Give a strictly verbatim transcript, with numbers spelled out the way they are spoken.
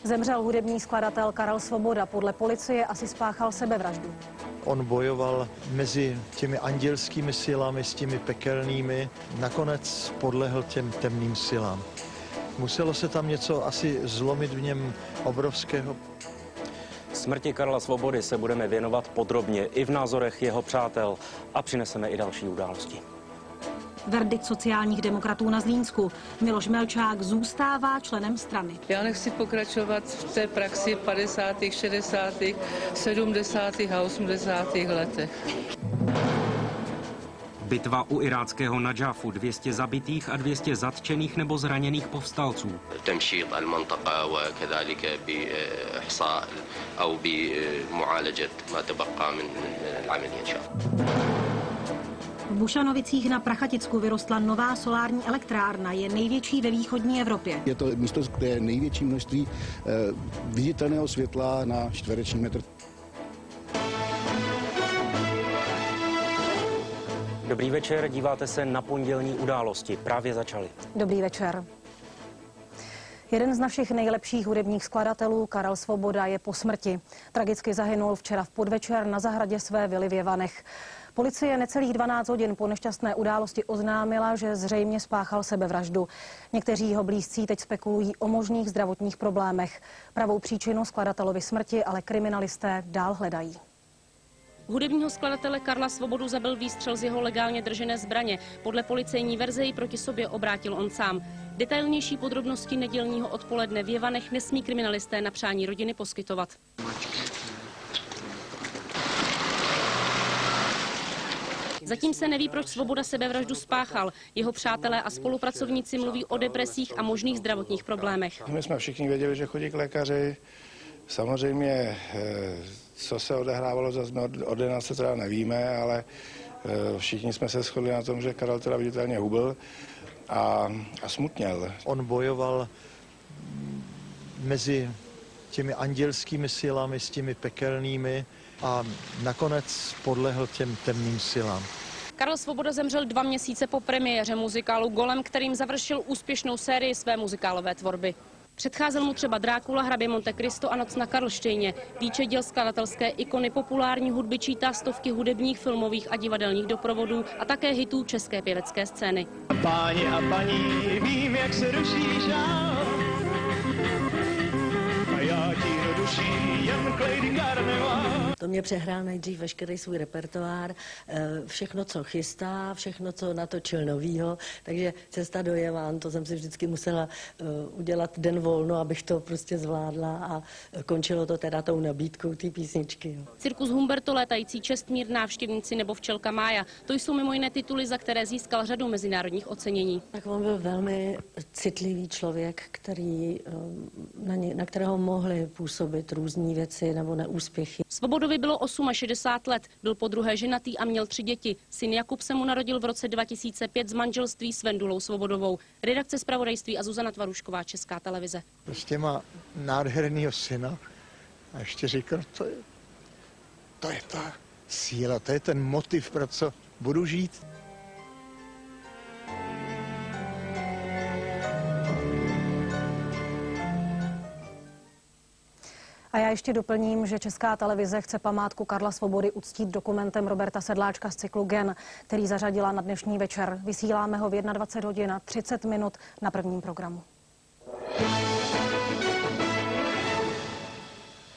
Zemřel hudební skladatel Karel Svoboda. Podle policie asi spáchal sebevraždu. On bojoval mezi těmi andělskými silami s těmi pekelnými. Nakonec podlehl těm temným silám. Muselo se tam něco asi zlomit v něm obrovského. Smrti Karla Svobody se budeme věnovat podrobně i v názorech jeho přátel a přineseme i další události. Verdikt sociálních demokratů na Zlínsku. Miloš Melčák zůstává členem strany. Já nechci pokračovat v té praxi padesátých, šedesátých, sedmdesátých a osmdesátých letech. Bitva u iráckého Nadžafu, dvě stě zabitých a dvě stě zatčených nebo zraněných povstalců. تمشيط المنطقة وكذلك بإحصاء أو بمعالجة ما تبقى من العملية إن شاء الله. V Bušanovicích na Prachaticku vyrostla nová solární elektrárna, je největší ve východní Evropě. Je to místo, kde je největší množství eh, viditelného světla na čtvereční metr. Dobrý večer, díváte se na pondělní události. Právě začaly. Dobrý večer. Jeden z našich nejlepších hudebních skladatelů, Karel Svoboda, je po smrti. Tragicky zahynul včera v podvečer na zahradě své vily v Jevanech. Policie necelých dvanáct hodin po nešťastné události oznámila, že zřejmě spáchal sebevraždu. Někteří jeho blízcí teď spekulují o možných zdravotních problémech. Pravou příčinu skladatelovy smrti ale kriminalisté dál hledají. Hudebního skladatele Karla Svobodu zabil výstřel z jeho legálně držené zbraně. Podle policejní verze ji proti sobě obrátil on sám. Detailnější podrobnosti nedělního odpoledne v Jevanech nesmí kriminalisté na přání rodiny poskytovat. Zatím se neví, proč Svoboda sebevraždu spáchal. Jeho přátelé a spolupracovníci mluví o depresích a možných zdravotních problémech. My jsme všichni věděli, že chodí k lékaři. Samozřejmě, co se odehrávalo za ordinace, teda nevíme, ale všichni jsme se shodli na tom, že Karel teda viditelně hubil a, a smutněl. On bojoval mezi těmi andělskými silami s těmi pekelnými a nakonec podlehl těm temným silám. Karel Svoboda zemřel dva měsíce po premiéře muzikálu Golem, kterým završil úspěšnou sérii své muzikálové tvorby. Předcházel mu třeba Drákula, Hrabě Monte Cristo a Noc na Karlštejně. Výčet děl skladatelské ikony populární hudby čítá stovky hudebních, filmových a divadelních doprovodů a také hitů české pěvecké scény. Páni a paní, vím, jak se ruší žál. A já ti do duší jen klejdy karneval. To mě přehrál nejdřív veškerý svůj repertoár, všechno, co chystá, všechno, co natočil novýho, takže cesta do Jevan, to jsem si vždycky musela udělat den volno, abych to prostě zvládla a končilo to teda tou nabídkou té písničky. Jo. Cirkus Humberto, Létající čestmír, Návštěvníci nebo Včelka Mája, to jsou mimo jiné tituly, za které získal řadu mezinárodních ocenění. Tak on byl velmi citlivý člověk, který, na, ně, na kterého mohly působit různé věci nebo neúspěchy. Svobodovi bylo šedesát osm let, byl podruhé ženatý a měl tři děti. Syn Jakub se mu narodil v roce dva tisíce pět z manželství s Vendulou Svobodovou. Redakce zpravodajství a Zuzana Tvarušková, Česká televize. Prostě má nádhernýho syna a ještě říkal, to je, to je ta síla, to je ten motiv, pro co budu žít. A já ještě doplním, že Česká televize chce památku Karla Svobody uctít dokumentem Roberta Sedláčka z cyklu Gen, který zařadila na dnešní večer. Vysíláme ho v dvacet jedna hodin a třicet minut na prvním programu.